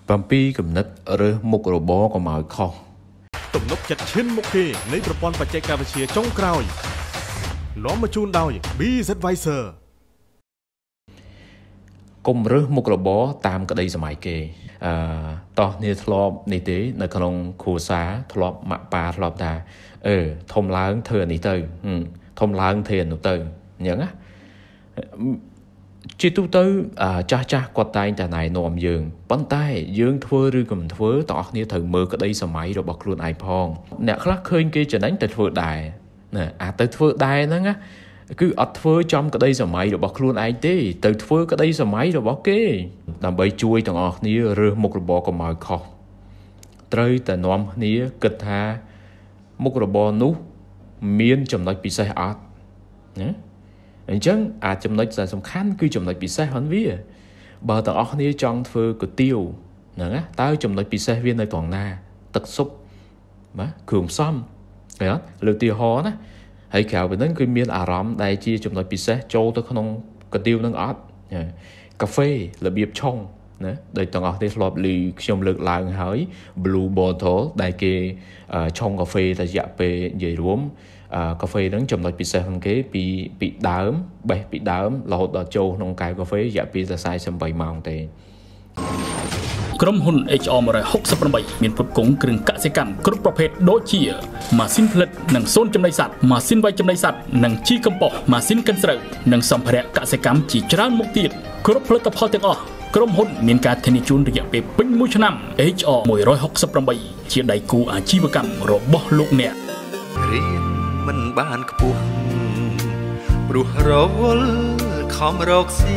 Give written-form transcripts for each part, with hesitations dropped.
7 កំណត់រើសមុខរបរកុំឲ្យខុសទំនុកចិត្តឈានមុខគេនៃប្រព័ន្ធបច្ចេកវិទ្យាចុងក្រោយនាំមកជូនដោយ BZ Advisor កុំរើសមុខរបរតាមក្តីសម័យគេតោះនេះធ្លាប់នេះទេនៅក្នុងគ្រួសារធ្លាប់ម៉ាក់ប៉ាធ្លាប់ថាធំឡើងធ្វើអានេះទៅធំឡើងធ្វើអានោះទៅអញ្ចឹងណាជាទូទៅចាស់គាត់តែងតែណែនាំយើងប៉ុន្តែយើងធ្វើឬក៏មិនធ្វើតោះគ្នាត្រូវមើលក្តីសម័យរបស់ខ្លួនឯងផងអ្នកខ្លះឃើញគេចំណេញតែធ្វើដែរណាទៅធ្វើដែរហ្នឹងណាគឺអត់ធ្វើចំក្តីសម័យរបស់ខ្លួនឯងទេទៅធ្វើក្តីសម័យរបស់គេដើម្បីជួយទាំងអស់គ្នារើសមុខរបរកុំឲ្យខុសត្រូវតែនាំគ្នាគិតថាមុខរបរនោះមានចំណុចពិសេសអត់ណាអញ្ចឹងអាចចំណុចដែលសំខាន់គឺចំណុចពិសេសហ្នឹងវាបើទាំងអស់គ្នាចង់ធ្វើគុយទាវហ្នឹងណាតើចំណុចពិសេសវានៅត្រង់ណាទឹកស៊ុបបាទគ្រឿងផ្សំឃើញអត់លើកទីហោណាហើយក្រៅពីហ្នឹងគឺមានអារម្មណ៍ដែលជាចំណុចពិសេសចូលទៅក្នុងគុយទាវនឹងអត់កាហ្វេរបៀបឆុងណាដោយទាំងអស់គ្នាធ្លាប់ឮខ្ញុំលើកឡើងហើយ Blue Bottle ដែលគេឆុងកាហ្វេតែរយៈពេលនិយាយរួមកាហ្វេហ្នឹងចំណុចពិសេសของគេពីដើមបេះពីដើមរហូតដល់ចូលក្នុងកែវកាហ្វេរយៈពេលតែ48ម៉ោងទេក្រុមហ៊ុន HR 168មានផ្គត់ផ្គង់គ្រឿងកសិកម្មគ្រប់ប្រភេទដូចជាម៉ាស៊ីនផលិតនិងសូនចំណីសត្វម៉ាស៊ីនវាយចំណីសត្វនិងជីកំប៉ុស្តម៉ាស៊ីនកិនស្រូវនិងសម្ភារៈកសិកម្មជាច្រើនមុខទៀតគ្រប់ផលិតផលទាំងអស់ក្រុមហ៊ុនមានការធានាជូនរយៈពេលពេញ1ឆ្នាំ HR 168ជាដៃគូអាជីវកម្មរបស់លោកអ្នករៀនមិនបានខ្ពស់ព្រោះរវល់ខំរកស៊ី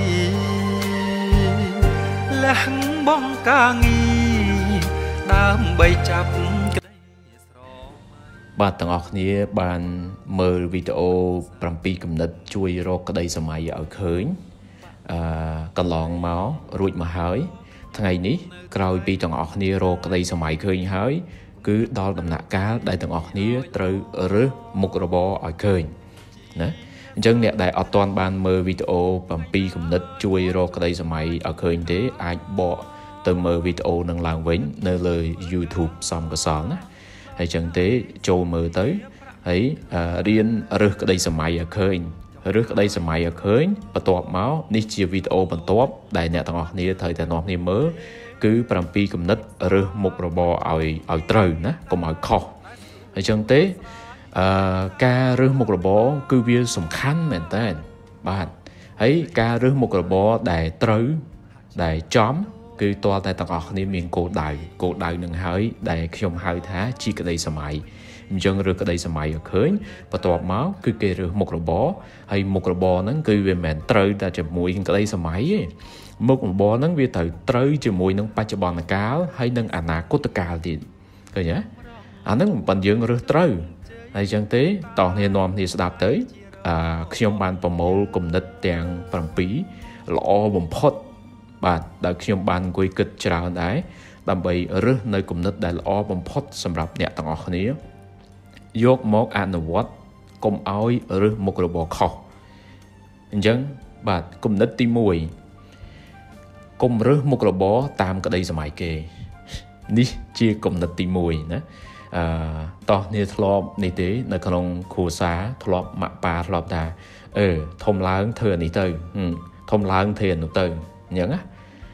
លះបងកាងីដើម្បីចាប់ក្តីស្រមៃបាទទាំងអស់គ្នាបានមើលវីដេអូ7គំនិតជួយរកក្តីសម័យឲ្យឃើញកន្លងមករួចមកហើយថ្ងៃនេះក្រោយពីទាំងអស់គ្នារកក្តីសម័យឃើញហើយគឺដល់ដំណាក់កាលដែលទាំងអស់គ្នាត្រូវរើសមុខរបរឲ្យឃើញណាអញ្ចឹងអ្នកដែលអត់ទាន់បានមើលវីដេអូ7គំនិតជួយរកក្តីសម័យឲ្យឃើញទេអាចបកទៅមើលវីដេអូនឹងឡើងវិញនៅលើ YouTube សំកសលណាហើយចឹងទេចូលមើលទៅហើយរៀនរើសក្តីសម័យឲ្យឃើញរើសក្តីសម័យឲ្យឃើញបន្ទាប់មកនេះជាវីដេអូបន្ទាប់ដែលអ្នកទាំងអស់គ្នាត្រូវតែនាំគ្នាមើលគឺ7គំនិតរើសមុខរបរឲ្យត្រូវណាកុំឲ្យខុសហើយចឹងទេការរើសមុខរបរគឺវាសំខាន់មែនតើបាទហើយការរើសមុខរបរដែលត្រូវដែលចំគឺតើតែទាំងអស់គ្នាមានគោលដៅនឹងហើយដែលខ្ញុំហៅថាជាក្តីសម័យអញ្ចឹងរើសក្តីសម័យឲ្យឃើញបន្ទាប់មកគឺគេរើសមុខរបរហើយមុខរបរហ្នឹងគឺវាមិនមែនត្រូវតែជាមួយនឹងក្តីសម័យទេមុខរបរហ្នឹងវាត្រូវជាមួយនឹងបច្ចុប្បន្នកាលហើយនឹងអនាគតកាលទៀតឃើញទេអាហ្នឹងមិនយើងរើសត្រូវហើយចឹងទេតោះគ្នានាំគ្នាស្ដាប់ទៅខ្ញុំបានប្រមូលគំនិតទាំង7ល្អបំផុតបាទដែលខ្ញុំបានអង្គុយគិតច្រើនដែរដើម្បីរើសនៅគំនិតដែលល្អបំផុតសម្រាប់អ្នកទាំងអស់គ្នាយកមកអនុវត្តកុំឲ្យរើសមុខរបរខុសអញ្ចឹងបាទគំនិតទី1កុំរើសមុខរបរតាមក្តីសម័យគេនេះជាគំនិតទី1ណាតោះនេះធ្លាប់នេះទេនៅក្នុងគ្រួសារធ្លាប់ម៉ាក់ប៉ាធ្លាប់ថាធំឡើងធ្វើអានេះទៅធំឡើងធ្វើអានោះទៅអញ្ចឹងណា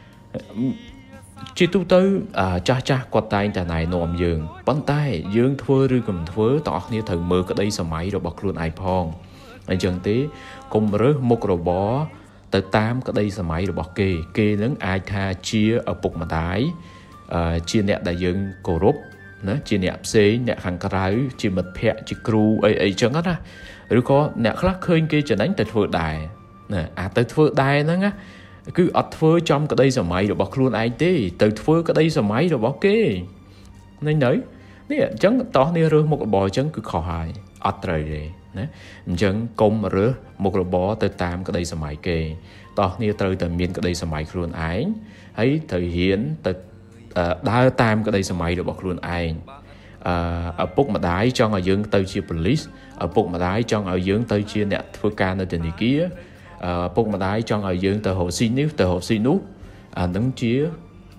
ជាទូទៅចាស់គាត់តែងតែណែនាំយើងប៉ុន្តែយើងធ្វើឬក៏មិនធ្វើទាំងអស់គ្នាត្រូវមើលក្តីសម័យរបស់ខ្លួនឯងផងអញ្ចឹងទេកុំរើសមុខរបរទៅតាមក្តីសម័យរបស់គេនឹងអាចថាជាឪពុកម្ដាយជាអ្នកដែលយើងគោរពណាជាអ្នកផ្សេងអ្នកខាងក្រៅជាមិត្តភ័ក្តិជាគ្រូអីចឹងណាឬក៏អ្នកខ្លះឃើញគេចំណេញតែធ្វើដែរណាទៅធ្វើដែរហ្នឹងណាគឺអត់ធ្វើចំក្តីសម័យរបស់ខ្លួនឯងទេទៅធ្វើក្តីសម័យរបស់គេនេះនេះអញ្ចឹងតោះនេះរើសមុខរបរអញ្ចឹងគឺខុសហើយអត់ត្រូវទេណាអញ្ចឹងកុំរើសមុខរបរទៅតាមក្តីសម័យគេតោះនេះត្រូវតែមានក្តីសម័យខ្លួនឯងហើយត្រូវហ៊ានទៅដើរតាមក្តីសម័យរបស់ខ្លួនឯងឪពុកម្ដាយចង់ឲ្យយើងទៅជាប៉ូលីសឪពុកម្ដាយចង់ឲ្យយើងទៅជាអ្នកធ្វើការនៅធនាគារពុកម្ដាយចង់ឲ្យយើងទៅរកស៊ីនេះទៅរកស៊ីនោះអានឹងជា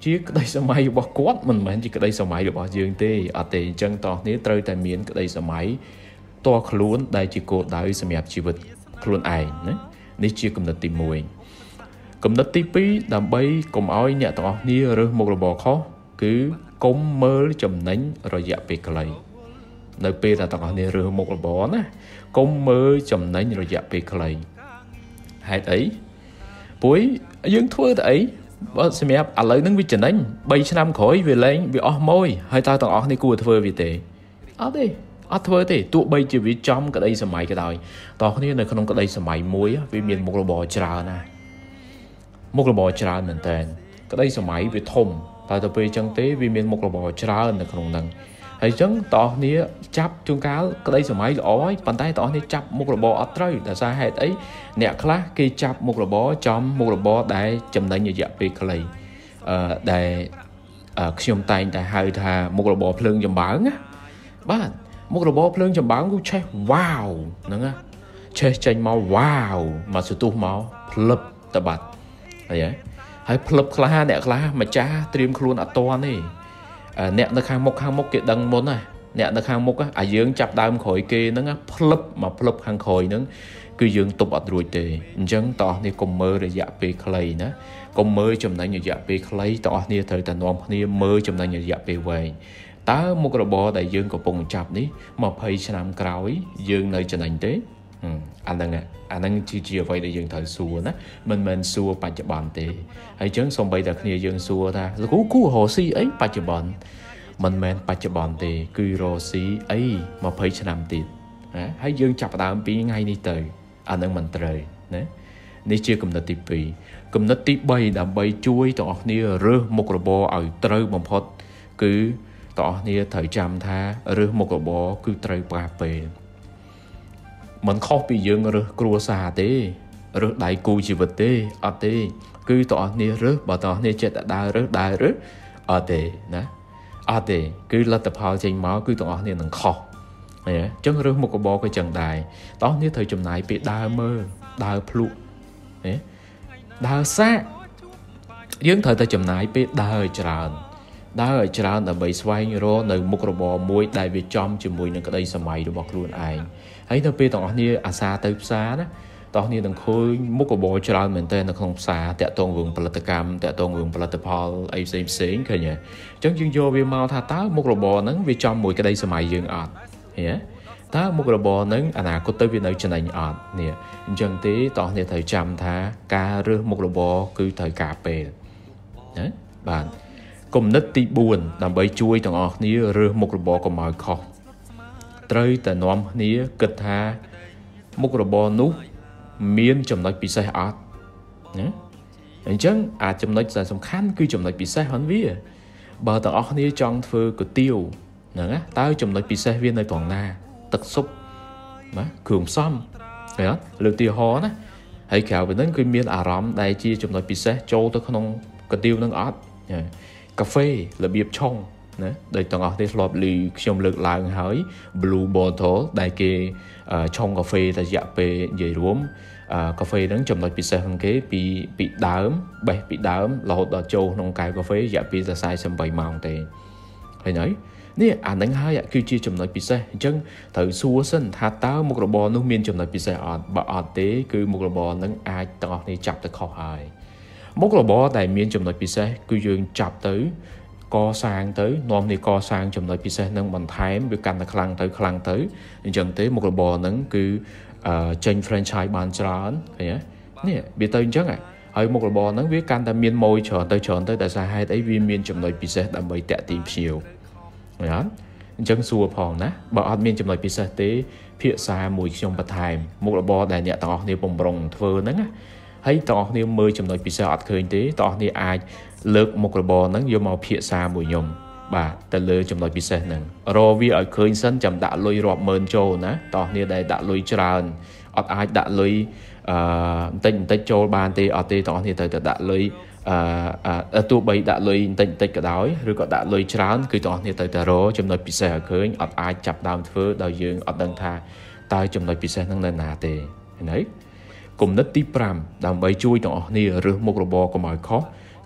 ជាក្តីសម័យរបស់គាត់មិនមែនជាក្តីសម័យរបស់យើងទេអត់ទេអញ្ចឹងតោះនេះត្រូវតែមានក្តីសម័យតើខ្លួនដែលជាគោលដៅសម្រាប់ជីវិតខ្លួនឯងណានេះជាគំនិតទី1គំនិតទី2ដើម្បីកុំឲ្យអ្នកទាំងអស់គ្នារើសមុខរបរខុសគឺកុំមើលចំណេញរយៈពេលខ្លីនៅពេលដែលទាំងអស់គ្នារើសមុខរបរណាកុំមើលចំណេញរយៈពេលខ្លីហេតុអីព្រោះយើងធ្វើតែអីបើសម្រាប់ឥឡូវហ្នឹងវាចំណេញ3ឆ្នាំក្រោយវាលែងវាអស់មួយហើយតើទាំងអស់គ្នាគួរធ្វើវាទេអត់ទេអត់ធ្វើទេទោះបីជាវាចំក្តីសម័យក៏ដោយតោះគ្នានៅក្នុងក្តីសម័យមួយវាមានមុខរបរច្រើនណាមុខរបរច្រើនមែនតើក្តីសម័យវាធំតែទៅពេលអញ្ចឹងទេវាមានមុខរបរច្រើននៅក្នុងហ្នឹងហើយអញ្ចឹងតោះគ្នាចាប់ជួនកាលក្តីសម័យល្អហើយប៉ុន្តែតោះគ្នាចាប់មុខរបរអត់ត្រូវដោយសារហេតុអីអ្នកខ្លះគេចាប់មុខរបរចំមុខរបរដែលចំណេញរយៈពេលខ្លីដែលខ្ញុំតែងតែហៅថាមុខរបរភ្លើងចម្បាំងណាបាទមុខរបរភ្លើងចម្បាំងគឺឆេះវ៉ាវហ្នឹងណាឆេះចេញមកវ៉ាវមកសន្ទុះមកផ្លឹបតបាត់ហើយផ្លឹបខ្លះអ្នកខ្លះម្ចាស់ត្រៀមខ្លួនអត់តាន់ទេអ្នកនៅខាងមុខគេដឹងមុនណាអ្នកនៅខាងមុខអាយើងចាប់ដើមក្រោយគេហ្នឹងផ្លឹបមកផ្លឹបខាងក្រោយហ្នឹងគឺយើងទប់អត់រួចទេអញ្ចឹងតោះនេះកុំមើលរយៈពេលខ្លីណាកុំមើលចំណេញរយៈពេលខ្លីតោះនេះត្រូវតែនាំគ្នាមើលចំណេញរយៈពេលវែងតើមុខរបរដែលយើងកំពុងចាប់នេះ20ឆ្នាំក្រោយយើងនៅចំណេញទេអាហ្នឹងជាអ្វីដែលយើងត្រូវសួរណាមិនមែនសួរបច្ចុប្បន្នទេហើយអញ្ចឹងសូម្បីតែគ្នាយើងសួរថាលោកគូរកស៊ីអីបច្ចុប្បន្នមិនមែនបច្ចុប្បន្នទេគឺរកស៊ីអី20ឆ្នាំទៀតណាហើយយើងចាប់ផ្ដើមពីថ្ងៃនេះទៅអាហ្នឹងមិនត្រូវណានេះជាគំនិតទី2គំនិតទី3ដើម្បីជួយទាំងអស់គ្នារើសមុខរបរឲ្យត្រូវបំផុតគឺទាំងអស់គ្នាត្រូវចាំថារើសមុខរបរគឺត្រូវប្រើពេលមិនខុសពីយើងរើសគ្រួសារទេរើសដៃគូជីវិតទេអត់ទេគឺទាំងអស់គ្នារើសបើទាំងអស់គ្នាចេះតែដើររើសអត់ទេណាអត់ទេគឺលទ្ធផលចេញមកគឺទាំងអស់គ្នានឹងខុសអញ្ចឹងរើសមុខរបរក៏ចឹងដែរទាំងអស់គ្នាត្រូវចំណាយពេលដើរមើលដើរភ្លុកដើរសាកយើងត្រូវតែចំណាយពេលដើរឲ្យច្រើនដើម្បីស្វែងរកនៅមុខរបរមួយដែលវាចំជាមួយនឹងក្តីសម័យរបស់ខ្លួនឯងហើយនៅពេលទាំងអស់គ្នាអាសាទៅផ្សារណាតោះគ្នានឹងឃើញមុខរបរច្រើនមែនទែននៅក្នុងផ្សារតាក់ទងរឿងផលិតកម្មតាក់ទងរឿងផលិតផលអីផ្សេងឃើញទេអញ្ចឹងយើងយកវាមកថាតើមុខរបរហ្នឹងវាចំមួយក្តីសម័យយើងអត់តើមុខរបរហ្នឹងអនាគតទៅវានៅចំណេញអត់នេះអញ្ចឹងទេតោះគ្នាត្រូវចាំថាការរើសមុខរបរគឺត្រូវការពេលណាបាទគំនិតទី4ដើម្បីជួយទាំងអស់គ្នារើសមុខរបរកុំឲ្យខុសត្រូវតែនាំគ្នាគិតថាមុខរបរនោះមានចំណុចពិសេសអត់ណាអញ្ចឹងអាចចំណុចដែលសំខាន់គឺចំណុចពិសេសហ្នឹងវាបើទាំងអស់គ្នាចង់ធ្វើគុយទាវហ្នឹងណាតើចំណុចពិសេសវានៅត្រង់ណាទឹកស៊ុបណាគ្រឿងផ្សំឃើញអត់លើកទីហោណាហើយក្រៅពីហ្នឹងគឺមានអារម្មណ៍ដែលជាចំណុចពិសេសចូលទៅក្នុងគុយទាវហ្នឹងអត់កាហ្វេរបៀបឆុងណាដោយទាំងអស់គ្នាធ្លាប់ឮខ្ញុំលើកឡើងហើយ Blue Bottle ដែលគេឆុងកាហ្វេតែរយៈពេលនិយាយរួមកាហ្វេហ្នឹងចំណុចពិសេសของគេពីដើមបេះពីដើមរហូតដល់ចូលក្នុងកែវកាហ្វេរយៈពេលតែ48ម៉ោងទេឃើញហើយនេះអាហ្នឹងហើយគឺជាចំណុចពិសេសអញ្ចឹងត្រូវសួរសិនថាតើមុខរបរនោះមានចំណុចពិសេសអត់បើអត់ទេគឺមុខរបរហ្នឹងអាចទាំងអស់គ្នាចាប់ទៅខុសហើយមុខរបរដែលមានចំណុចពិសេសគឺយើងចាប់ទៅកសាងទៅនាំគ្នាកសាងចំណុចពិសេសនឹងបន្ថែមវាកាន់តែខ្លាំងទៅអញ្ចឹងទេមុខរបរហ្នឹងគឺចេញ franchise បានច្រើនឃើញទេនេះវាទៅអញ្ចឹងហើយមុខរបរហ្នឹងវាកាន់តែមានម៉ួយច្រើនទៅតែសារហេតុអីវាមានចំណុចពិសេសដើម្បីតាក់ទាញភ្ញៀវឃើញអត់អញ្ចឹងសួរផងណាបើអត់មានចំណុចពិសេសទេភាសាមួយខ្ញុំបន្ថែមមុខរបរដែលអ្នកទាំងអស់គ្នាបំរុងធ្វើហ្នឹងណាហើយតោះគ្នាមើលចំណុចពិសេសអត់ឃើញទេតោះគ្នាអាចលើកមុខរបរហ្នឹងយកមកភាសាមួយខ្ញុំបាទទៅលើចំណុចពិសេសហ្នឹងរកវាឲ្យឃើញសិនចាំដាក់លុយរាប់ម៉ឺនចូលណាតោះគ្នាដែលដាក់លុយច្រើនអត់អាចដាក់លុយបន្តិចចូលបានទេអត់ទេតោះគ្នាត្រូវតែដាក់លុយទោះបីដាក់លុយបន្តិចក៏ដោយឬក៏ដាក់លុយច្រើនគឺតោះគ្នាត្រូវតែរកចំណុចពិសេសឲ្យឃើញអត់អាចចាប់ដើមធ្វើដោយយើងអត់ដឹងថាតើចំណុចពិសេសហ្នឹងនៅណាទេឃើញទេគំនិតទី5ដើម្បីជួយទាំងអស់គ្នារើសមុខរបរកុំឲ្យខុស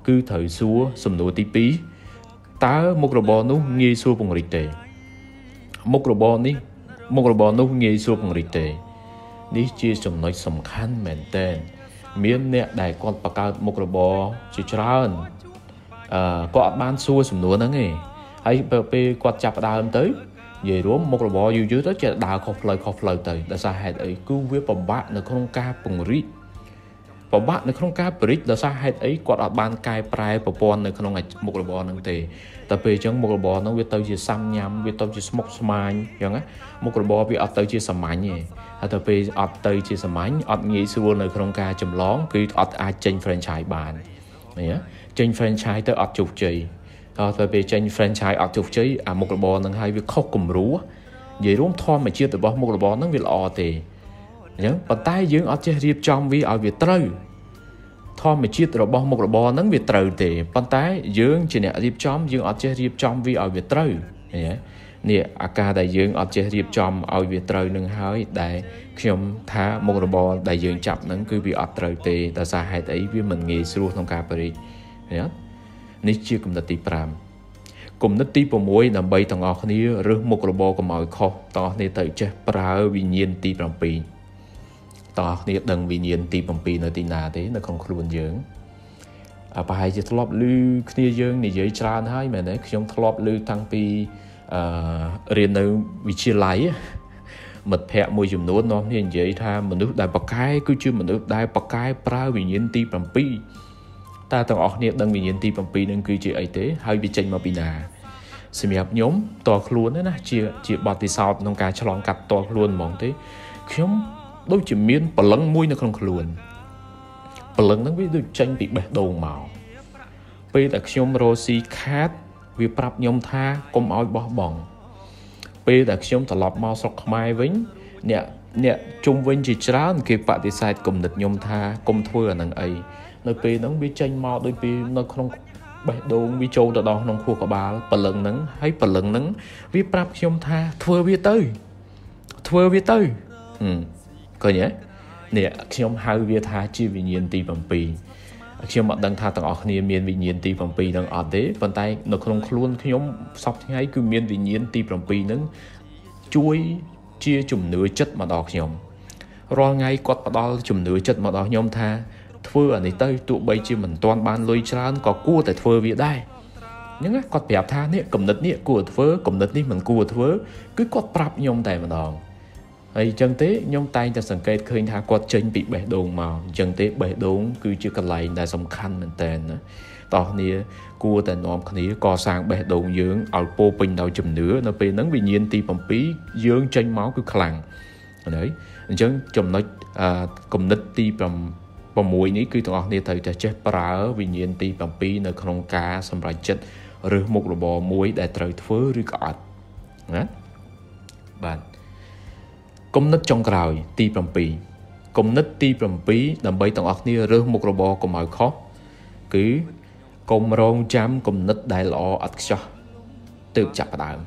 cứ thời xua sầm nô tí pí tá một robot nó nghe xua bằng rít tề một robot nó nghe xua bằng rít tề ní chia sầm nói sầm khăn mền tên miền nè đại con bạc cao một robot chỉ trơn có ban xua sầm nô đó nghe hay bê quạt chập đào tới về đúng một robot yêu dưới đó chỉ đào khóc lời tới đã sao hay ấy cứ với bầm bát nó không ca bằng rítบบ้านในโครงการบริษัทเราสร้างให้ไอ้กอดบานกายปลายประปอนในขนมมุกระบอนั่งเตะแต่ไปจังมุกระบอนั่งเวทเตอร์จะซ้ำย้ำเวทเตอร์จะสมกสมานอย่างงี้มุกระบอไปอัดเตอร์จะสมัยเนี่ยแต่ไปอัดเตอร์จะสมัยอัดงี้ส่วนในโครงการจำลองคืออัดอาเจนแฟรนไชส์บานเนี่ยเจนแฟรนไชส์เตอร์อัดจุกใจแต่ไปเจนแฟรนไชส์อัดจุกใจมุกระบอนั่งให้วิเคราะห์กลุ่มรู้ยิ่งร่วมทอมมาเชื่อแต่บอกมุกระบอนั่งวิลอเตะอย่างปัจจัยยังอัดจะเรียบจอมวิเอาวิเตอร์ทอมไม่ชิดเราบอกมุกระบอนั่งเวทเตอร์เตะปัจจัยยังจะเนี่ยรีบจอมยังอาจจะรีบจอมวิเอาเวทเตอร์เนี่ยอาการใดยังอาจจะรีบจอมเอาเวทเตอร์หนึ่งหายได้ขยมท้ามุกระบอใดยังจับนั่งคือวิอัดเตอร์เตะแต่สาเหตุไอ้วิมันเงยสู้ทางการผลิตเนี่ยนี่ชื่อกลุ่มนัดตีปรามกลุ่มนัดตีประมวยนำใบต่างออกนี้หรือมุกระบอกำเอาคอต่อในเตยเจ้าปลาวิญญาณตีปรามปีต่อเนี่ยดังวิญญาณตีปมปีในตีนาเต้ในของครูนเยิงไปจะทลบลือเนี่ยเยิงนี่เยอะจานให้แม่เนี่ยខ្ញុំทลบลือทั้งปีเรียนในวิทยาลัยหมดแพะมวยจุ่มโน้นน้องเนี่ยเยอะท่ามนุษย์ได้ปากกายก็ชื่อมนุษย์ได้ปากกายปลาวิญญาณตีปมปีแต่ต่างออกเนี่ยดังวิญญาณตีปมปีนั่นคือชื่อไอเต้ให้วิจัยมาปีนาสมัยย้อมต่อครูนนะเจียบอติสาวน้องการฉลองกัดต่อครูนมองเต้ខ្ញុំដូចជាមានបលឹងមួយនៅក្នុងខ្លួនបលឹងហ្នឹងវាដូចចេញពីបេះដូងមកពេលតែខ្ញុំរស់ស៊ីខាតវាប្រាប់ខ្ញុំថាកុំឲ្យបោះបង់ពេលតែខ្ញុំត្រឡប់មកស្រុកខ្មែរវិញអ្នកជុំវិញជាច្រើនគេបដិសេធគំនិតខ្ញុំថាកុំធ្វើអាហ្នឹងអីនៅពេលហ្នឹងវាចេញមកដូចពីនៅក្នុងបេះដូងវាចូលទៅដល់ក្នុងខួរក្បាលបលឹងហ្នឹងហើយបលឹងហ្នឹងវាប្រាប់ខ្ញុំថាធ្វើវាទៅឃើញទេនេះខ្ញុំហៅវាថាជាវិញ្ញាណទី7ខ្ញុំអត់ដឹងថាទាំងអស់គ្នាមានវិញ្ញាណទី7ហ្នឹងអត់ទេប៉ុន្តែនៅក្នុងខ្លួនខ្ញុំសពថ្ងៃគឺមានវិញ្ញាណទី7ហ្នឹងជួយជាជំនឿចិត្តមកដល់ខ្ញុំរាល់ថ្ងៃគាត់ផ្ដល់ជំនឿចិត្តមកដល់ខ្ញុំថាធ្វើអានេះទៅទោះបីជាមិនទាន់បានលុយច្រើនក៏គួរតែធ្វើវាដែរអញ្ចឹងគាត់ប្រាប់ថានេះគំនិតនេះគួរធ្វើគំនិតនេះមិនគួរធ្វើគឺគាត់ប្រាប់ខ្ញុំតែម្ដងហើយអញ្ចឹងទេខ្ញុំតែងតែសង្កេតឃើញថាគាត់ចេញពីបេះដូងមកអញ្ចឹងទេបេះដូងគឺជាកន្លែងដែលសំខាន់មែនតើណាតោះគ្នាគួរតែនាំគ្នាកសាងបេះដូងយើងឲ្យពោពេញដោយជំនឿនៅពេលហ្នឹងវិញ្ញាណទី7យើងចេញមកគឺខ្លាំងហើយអញ្ចឹងចំណុចគំនិតទី6នេះគឺទាំងអស់គ្នាត្រូវតែចេះប្រើវិញ្ញាណទី7នៅក្នុងការសម្រេចចិត្តរើសមុខរបរមួយដែលត្រូវធ្វើឬក៏អត់ណាបាទគំនិតចុងក្រោយទី7គំនិតទី7ដើម្បីទាំងអស់គ្នារើសមុខរបរកុំឲ្យខុសគឺកុំរងចាំគំនិតដែលល្អឥតខ្ចោះទើបចាប់ផ្ដើម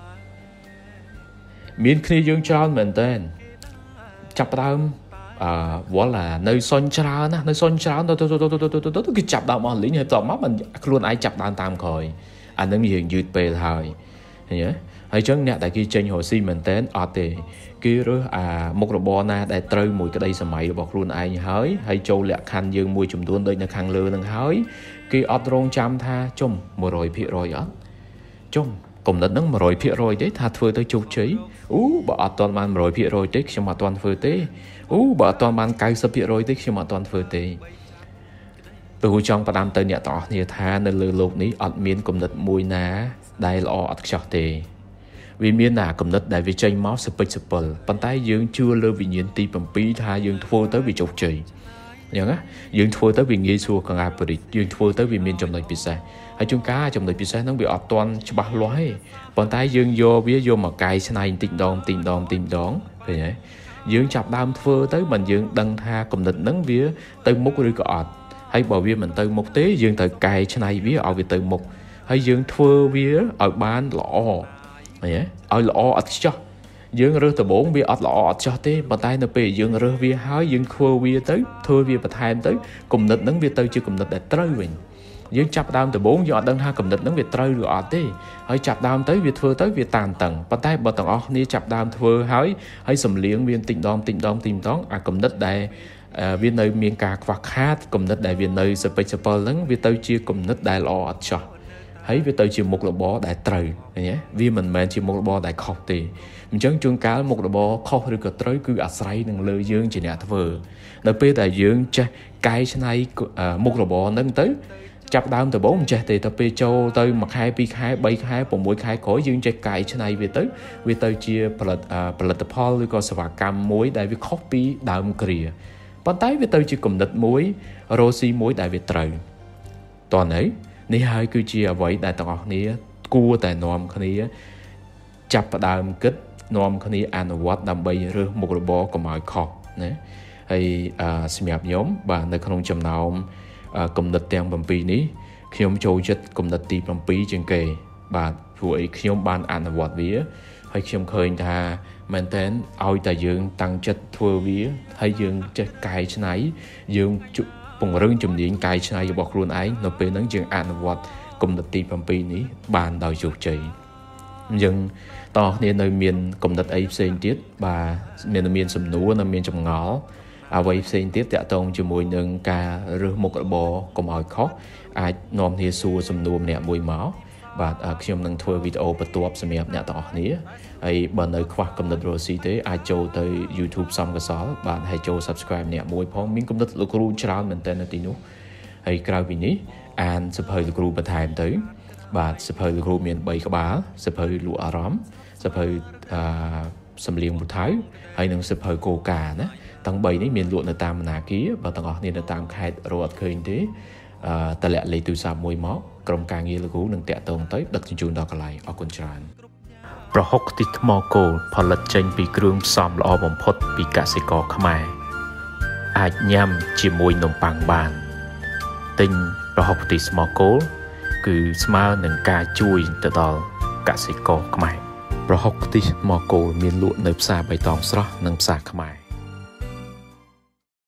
មានគ្នាយើងច្រើនមែនតើចាប់ផ្ដើមវល់នៅសុញច្រើនណានៅសុញច្រើនទៅគឺចាប់ដើមអស់លីងហើយតបមកមិនខ្លួនឯងចាប់ដើមតាមក្រោយអានឹងយើងយឺតពេលហើយឃើញទេហើយចឹងអ្នកដែលគេចេញរកស៊ីមែនតើអត់ទេគេរើសមុខរបរណាដែលត្រូវមួយក្តីសម័យរបស់ខ្លួនឯងហើយចូលលក្ខខណ្ឌយើងមួយចំនួនដូចនៅខាងលើនឹងហើយគេអត់រងចាំថាចុំ 100% អត់ចុំគំនិតហ្នឹង 100% ទេថាធ្វើទៅជោគជ័យបើអត់ទាន់បាន 100% ទេខ្ញុំអត់ទាន់ធ្វើទេបើអត់ទាន់បាន 90% ទេខ្ញុំអត់ទាន់ធ្វើទេព្រោះចង់ផ្ដាំទៅអ្នកទាំងអស់គ្នាថានៅលើโลกនេះអត់មានគំនិតមួយណាដែលល្អឥតខ្ចោះទេវាមានគំនិតដែលវាចេញមកសពិចសពិលប៉ុន្តែយើងជឿលើវិញ្ញាណទី7ថាយើងធ្វើទៅវាជោគជ័យអញ្ចឹងណាយើងធ្វើទៅវាងាយស្រួលកង្កាបរិទ្ធយើងធ្វើទៅវាមានចំណុចពិសេសហើយជួនកាលចំណុចពិសេសហ្នឹងវាអត់ទាន់ច្បាស់លាស់ទេប៉ុន្តែយើងយកមកកែច្នៃតិចម្ដងឃើញទេយើងចាប់ដើមធ្វើទៅមិនយើងដឹងថាគំនិតហ្នឹងវាទៅមុខឬក៏អត់ហើយបើវាមិនទៅមុខទេយើងត្រូវកែច្នៃវាឲ្យវាទៅមុខហើយយើងធ្វើវាឲ្យបានល្អឲ្យល្អឥតខ្ចោះយើងរើសដំបងវាអត់ល្អអត់ចោះទេប៉ុន្តែនៅពេលយើងរើសវាហើយយើងធ្វើវាទៅធ្វើវាបន្ថែមទៅគំនិតហ្នឹងវាទៅជាគំនិតដែលត្រូវវិញយើងចាប់ដើមដំបូងយើងអត់ដឹងថាកំណត់ហ្នឹងវាត្រូវឬអត់ទេហើយចាប់ដើមទៅវាធ្វើទៅវាតានតឹងប៉ុន្តែបើទាំងអស់គ្នាចាប់ដើមធ្វើហើយសំលៀងវាតិចម្ដងអាកំណត់ដែលវានៅមានការខ្វះខាតកំណត់ដែលវានៅសពេចសពិលហ្នឹងវាទៅជាកំណត់ដែលល្អអត់ចោះហើយវាទៅជាមុខរបរដែលត្រូវឃើញទេវាមិនមែនជាមុខរបរដែលខុសទេអញ្ចឹងជួនកាលមុខរបរខុសឬក៏ត្រូវគឺអាស្រ័យនឹងលើយើងជាអ្នកធ្វើនៅពេលដែលយើងចេះកែច្នៃមុខរបរហ្នឹងទៅចាប់ដើមដំបូងមិនចេះទេតែពេលចូលទៅ1ខែ2ខែ3ខែ6ខែក្រោយយើងចេះកែច្នៃវាទៅជាផលិតផលឬក៏សេវាកម្មមួយដែលវាខុសពីដើមគ្រាប៉ុន្តែវាទៅជាគំនិតមួយរស់ស៊ីមួយដែលវាត្រូវតោះនេះហើយគឺជាអ្វីដែលទាំងអស់គ្នាគួរតែនាំគ្នាចាប់ផ្ដើមគិតនាំគ្នាអនុវត្តដើម្បីរើសមុខរបរកុំឲ្យខុសណាហើយសម្រាប់ខ្ញុំបាទនៅក្នុងចំណោមគំនិតទាំង7នេះខ្ញុំចូលចិត្តគំនិតទី7ជាងគេបាទព្រោះអីខ្ញុំបានអនុវត្តវាហើយខ្ញុំឃើញថាមែនតើឲ្យតែយើងតាំងចិត្តធ្វើវាហើយយើងចេះកែច្នៃយើងពង្រឹងជំនាញកែច្នៃរបស់ខ្លួនឯងនៅពេលហ្នឹងយើងអនុវត្តគំនិតទី7នេះបានដោយជោគជ័យអញ្ចឹងតោះគ្នានៅមានគំនិតអីផ្សេងទៀតបាទមានសំណួរនៅមានចម្ងល់អ្វីផ្សេងទៀតតាក់ទងជាមួយនឹងការរើសមុខរបរកុំឲ្យខុសអាចនាំគ្នាសួរសំណួរម្នាក់មួយមកបាទខ្ញុំនឹងធ្វើវីដេអូបន្ទាប់សម្រាប់អ្នកទាំងអស់គ្នាហើយបើនៅខ្វះគំនិតរស់ស៊ីទេអាចចូលទៅ YouTube សំកសលបាទហើយចូល Subscribe អ្នកមួយផងមានគំនិតលោកគ្រូច្រើនមែនតើនៅទីនោះហើយក្រៅពីនេះអានសភៅលោកគ្រូបន្ថែមទៅបាទសភៅលោកគ្រូមាន3ក្បាលសភៅលក់អារម្មណ៍សភៅសំលៀងមុថៅហើយនិងសភៅគោកាណាទាំង3នេះមានលក់នៅតាមបណ្ណាគារបើទាំងអស់គ្នានៅតាមខេត្តរកអត់ឃើញទេតលាក់លេខទូរស័ព្ទមួយមកក្រុមការងារលោកគ្រូនឹងតាក់ទងទៅដឹកជញ្ជូនដល់កន្លែងអរគុណច្រើនប្រហុកខ្ទិះថ្មគោលផលិតចេញពីគ្រឿងផ្សំល្អបំផុតពីកសិករខ្មែរអាចញ៉ាំជាមួយនំប៉័ងបានទិញប្រហុកខ្ទិះថ្មគោលគឺស្មើនឹងការជួយទៅដល់កសិករខ្មែរប្រហុកខ្ទិះថ្មគោលមានលក់នៅផ្សារបៃតងស្រស់និងផ្សារខ្មែរ